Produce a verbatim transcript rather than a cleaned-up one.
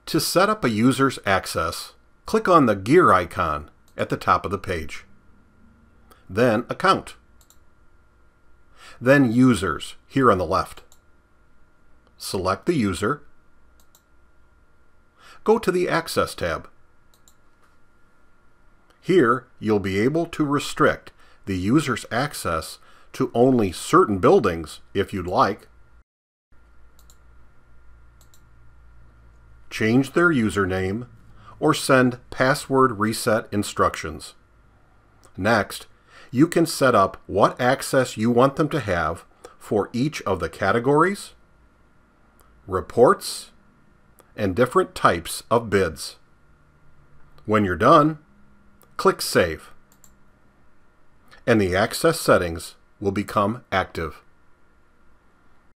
To set up a user's access, click on the gear icon at the top of the page. Then Account. Then Users here on the left. Select the user. Go to the Access tab. Here you'll be able to restrict the user's access to only certain buildings if you'd like. Change their username or send password reset instructions. Next, you can set up what access you want them to have for each of the categories, reports, and different types of bids. When you're done, click Save, and the access settings will become active.